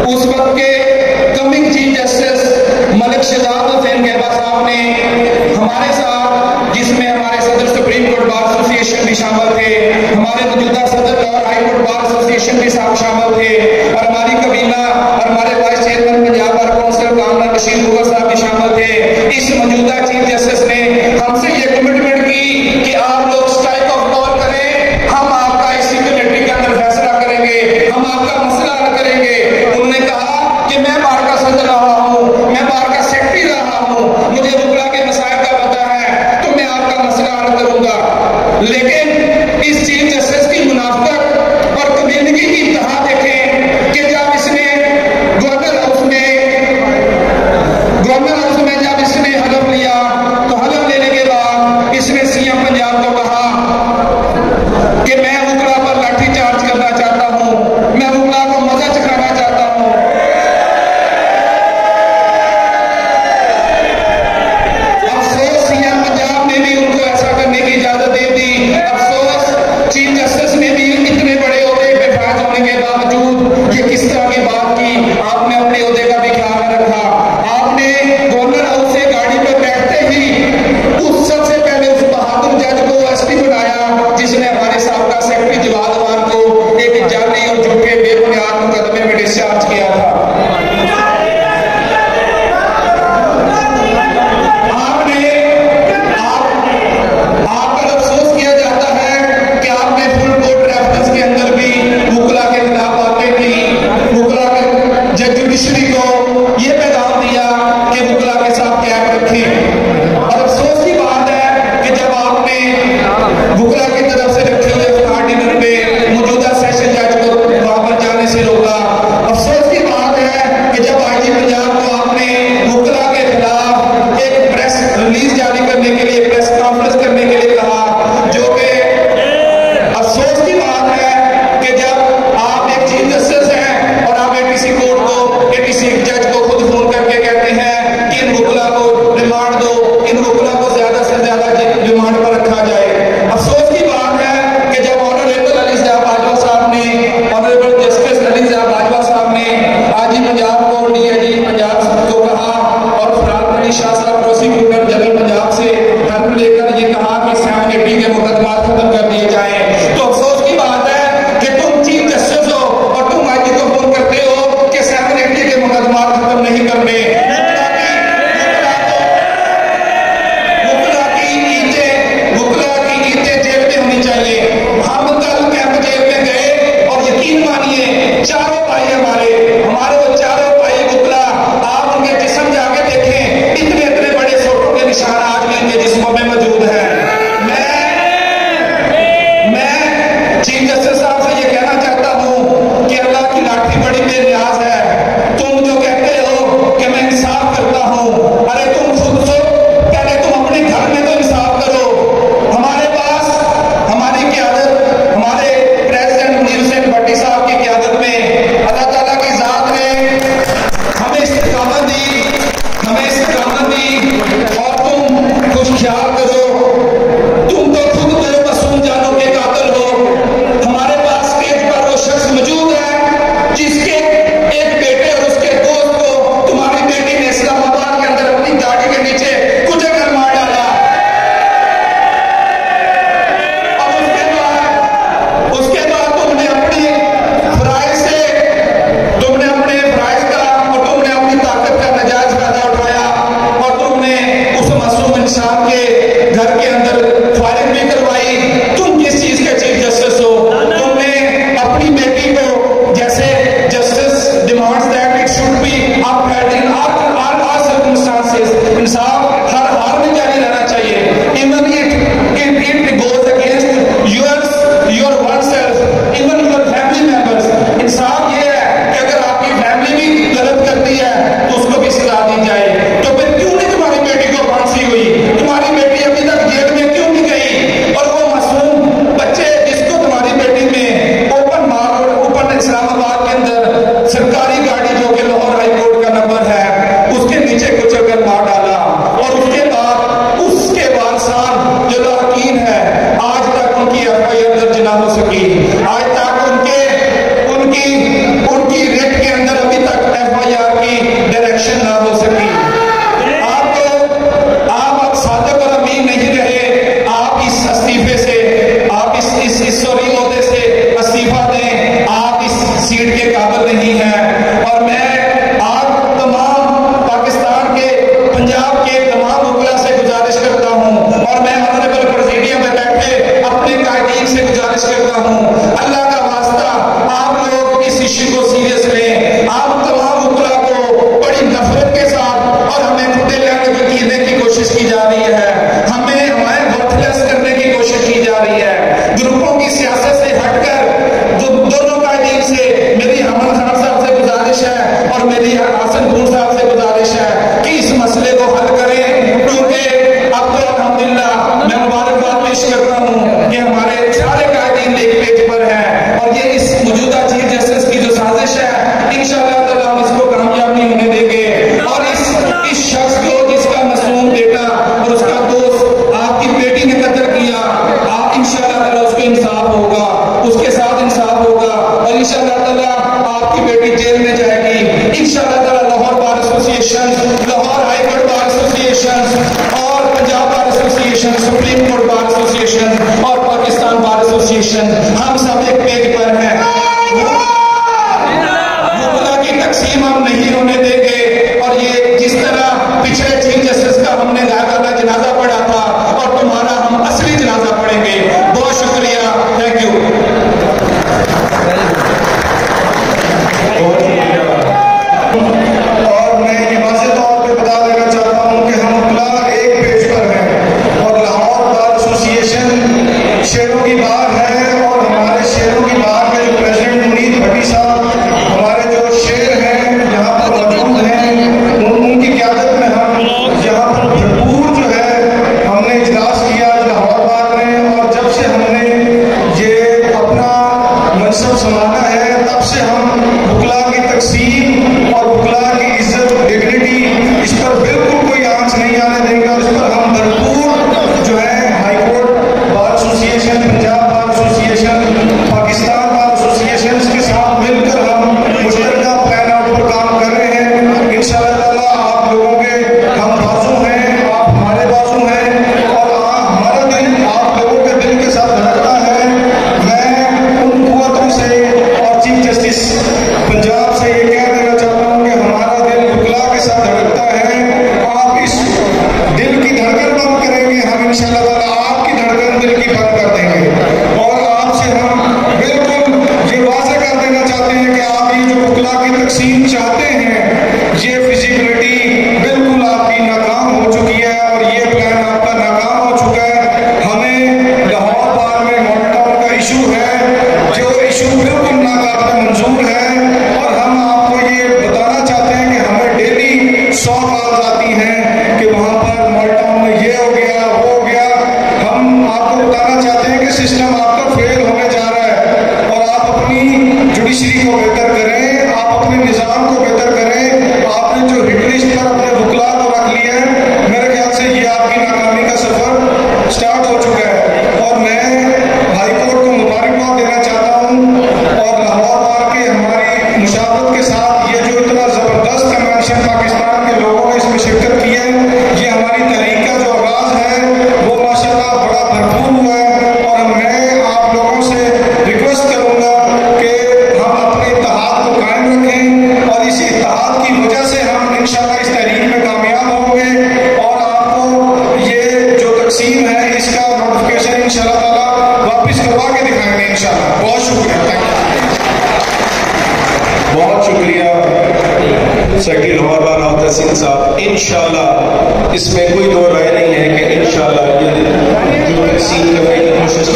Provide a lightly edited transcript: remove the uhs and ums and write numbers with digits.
उस वक्त के coming chief justice Malik Shahzad Hussain गहबा साहब ने हमारे साथ, जिसमें हमारे सदर सुप्रीम कोर्ट बार एसोसिएशन भी शामिल थे, हमारे मौजूदा सदर और हाई कोर्ट बार एसोसिएशन भी शामिल थे, और हमारी कबीना और हमारे vice chairman Punjab bar council कामना बशीर हुआ साहब भी शामिल थे। इस मौजूदा चीफ जस्टिस ने हमसे ये कमिटमेंट की कि आप लोग स्ट्राइक ऑफ कॉल करें, हम आपका इसी कमेटी के अंदर फैसला करेंगे, हम आपका मसला हल करेंगे। उन्होंने कहा कि मैं बार का सदर रहा हूँ, मैं बार का सेक्रेटरी रहा हूँ, मुझे वकला के मसाइल का पता है, तो मैं आपका मसला हल करूंगा। लेकिन इस चीफ जस्टिस की मुनाफिकत और कमीनगी की इंतहा देखें कि जब इसने गवर्नर हाउस में जब इसने हलफ लिया, तो हलफ लेने के बाद इसने सीएम पंजाब को कहा कि मैं वकला पर लाठी चार्ज करना चाहता हूं, मैं वकला को मजा चखाना चाहता हूं। अफसोस सीएम पंजाब ने भी उनको ऐसा करने की इजाजत दे दी। अफसोस चीफ जस्टिस ने भी इतने बड़े ओहदे पे फायज होने के बावजूद ये किस तरह की बात की, आपने अपने ओहदे का भी ख्याल रखा। आपने गवर्नर हाउस से गाड़ी पर बैठते ही उस सबसे पहले उस बहादुर जज को एसपी बनाया जिसने हमारे साबका सेक्रेटरी जवाद खान को एक जाली और झूठे बेबुनियाद मुकदमे में डिस्चार्ज किया था। आप पर अफसोस किया जाता है कि आपने फुल कोर्ट रेफरेंस के अंदर भी वकला के खिलाफ बातें की, वकला के जज जुडिशरी को यह पैगाम दिया कि वकला के साथ कैब रखें। और अफसोस की बात है कि जब आपने वकला की तरफ से रखे हुए ऑर्डिनर पे मौजूदा सेशन जज को वहां पर जाने से रोका। अफसोस की बात है कि जब आईजी पंजाब को आपने वकला के खिलाफ एक प्रेस रिलीज जारी करने के लिए, प्रेस कॉन्फ्रेंस करने के लिए कहा, जो कि अफसोस की बात है कि जब आप एक चीफ जस्टिस हैं और आप किसी कोर्ट को, किसी जज को खुद फोन करके कहते हैं कि इन वकला को रिमांड दो, इन वकला को ज्यादा से ज्यादा रिमांड पर रखा जाए। अफसोस की बात है कि जब ऑनरेबल अली शाह बाजवा साहब ने, ऑनरेबल जस्टिस अली शाह बाजवा साहब ने आज ही पंजाब को डीआईजी पंजाब को कहा और फराद अली शाह साहब प्रोसिक्यूटर जनरल पंजाब से हेल्प लेकर ये कहा कि 780 के मुकदमा खत्म कर दिए जाए, तो अफसोस की बात है कि तुम चीफ जस्टिस हो और तुम आईजी को फोन करते हो कि 780 के मुकदमा खत्म नहीं करने। वकला की ईंटें जेल में होनी चाहिए। हम कल कैंप जेल में गए और यकीन मानिए चारों भाई हमारे वो चारों भाई वकला, आप उनके जिस्म जाके देखें, इतने इतने बड़े फोटो के निशान आज भी उनके जिस्मों में मौजूद है। मैं चीफ जस्टिस साहब से ये कहना चाहता हूं कि अल्लाह की लाठी बड़ी बेनियाज है। तुम जो कहते हो कि मैं इंसाफ करता हूं, अरे तुम खुद सो, पहले तुम अपने घर में तो इंसाफ करो। हमारे पास हमारी क़यादत, हमारे प्रेसिडेंट मुनीर हुसैन भट्टी साहब की क़यादत में अल्लाह ताला की ज़ात ने हमें इस्तिक़ामत दी और तुम कुछ ख्याल करो। तुम तो खुद बेमासूम जानों के कातिल हो। हमारे पास स्टेज पर वो शख्स मौजूद है जिसके इजाजत नहीं है। और मैं आप तमाम पाकिस्तान के, पंजाब के तमाम वकला से गुजारिश करता हूँ और मैं ऑनरेबल प्रेसिडियम में बैठे अपने कायदीन से गुजारिश करता हूँ, अल्लाह का वास्ता आप लोग इस इश्यू को सीरियस लें। आप तमाम वकला को बड़ी नफरत के साथ और हमें खुदे गिरने की कोशिश की जा रही है, हमें वर्थलेस करने की कोशिश की जा रही है। ग्रुपों की सियासत से हटकर जो दोनों कायदीन से मेरी अमन खान साहब से गुजारिश है और मेरी हसन खून साहब से गुजारिश है कि इस मसले को हल करें, क्योंकि अब तो अल्हम्दुलिल्लाह मैं मुबारकबाद पेश करता हूँ कि हमारे सारे कायदीन एक पेज पर हैं और ये इस मौजूदा चीफ जस्टिस की जो साजिश है इंशाअल्लाह ताला हम इसको कामयाब नहीं होने देंगे। और इस शख्स को जिसका मासूम बेटा और उसका दोस्त आपकी बेटी ने कत्ल किया, आप इंशाअल्लाह ताला उसको इंसाफ होगा, उसके साथ इंसाफ होगा और इंशाअल्लाह ताला आपकी बेटी जेल में जाएगी। इंशाअल्लाह ताला Lahore bar association, Lahore high court bar association और Punjab bar association, supreme court bar association और पाकिस्तान बार एसोसिएशन हम सब एक पेज पर हैं। मुगला की तकसीम हम नहीं होने देंगे और ये जिस तरह पिछले चीफ जस्टिस का हमने गायबाना जनाजा पढ़ा था और तुम्हारा हम असली जनाजा पढ़ेंगे। बहुत शुक्रिया, थैंक यू। और मैं ये वाज़ेह तौर पे बता देना चाहता हूँ कि हम वकला एक पेज पर हैं और लाहौर बार एसोसिएशन शेरों की बात है और हमारे शेरों की बात में जो प्रेसिडेंट मुनीर भट्टी साहब हमारे जो शेर हैं यहाँ पर मौजूद हैं, उनकी क़यादत में हम यहाँ पर भरपूर जो है हमने इजलास किया लाहौर बार में। और जब से हमने ये अपना मनसब संभाला है तब से हम वकला की तकसीम और वकला की इज्जत, डिग्निटी, इस पर बिल्कुल कोई आंच नहीं आने देंगे और इस पर हम भरपूर जो है high court bar association, Punjab bar association, Pakistan bar association के साथ मिलकर हम मुश्तरका प्लान आउट पर काम कर रहे हैं। इंशाअल्लाह ताला आप लोगों के हम बाजू हैं, आप हमारे बाजू हैं और हमारा दिल आप लोगों के दिल के साथ धड़कता है। मैं उन कुव्वतों से और चीफ जस्टिस पंजाब से ये कह देना चाहता हूँ कि हमारा दिल वकला के साथ धड़कता है। आप इस दिल की धड़कन बंद करेंगे, हम इंशाअल्लाह ताला आपकी धड़कन दिल की बंद कर देंगे। और आपसे हम बिल्कुल ये वाज़ेह कर देना चाहते हैं कि आप ये जो वकला की तकसीम चाहते हैं ये फिजिबिलिटी बिल्कुल आपकी नाकाम हो चुकी है और ये प्लान आपका नाकाम हो चुका है। हमें लाहौर बार में मॉडल का इशू है जो इशू बिल्कुल नाकाबिल मंजूर है और हम आपको ये बताना चाहते हैं कि हमें डेली 100 कॉल्स आती हैं कि वहाँ पर मॉडल में ये हो गया, वो हो गया। हम आपको बताना चाहते हैं कि सिस्टम आपका फेल होने जा रहा है और आप अपनी जुडिशरी को बेहतर करें, आप अपने निज़ाम को बेहतर करें। आपने जो हिट लिस्ट पर अपने वकला को रख लिया है, मेरे ख्याल से ये आपकी नाकामी का सफर स्टार्ट हो चुका है। और मैं हाई कोर्ट को मुबारकबाद देना चाहता हूँ और लाहौर बार के हमारी मुशावरत के साथ ये जो इतना ज़बरदस्त कन्वेंशन पाकिस्तान के लोगों ने इसमें शिरकत की है, ये हमारी तहरीक का जो आगाज़ है वो माशाअल्लाह बड़ा भरपूर हुआ है। और मैं आप लोगों से रिक्वेस्ट करूँगा कि हम अपने इत्तेहाद को कायम रखें और इस इत्तेहाद की वजह से हम इंशाअल्लाह इस तहरीक में कामयाब होंगे और आपको ये जो तकसीम है इसका नोटिफिकेशन इंशाअल्लाह ताला वापस करवा के दिखाएंगे इंशाअल्लाह। बहुत शुक्रिया, बहुत शुक्रिया सेक्रेटरी लाहौर बार अब्दुल हसीन साहब। इंशाअल्लाह इसमें कोई दो राय नहीं है कि इंशाअल्लाह ये जो तकसीम करने की कोशिश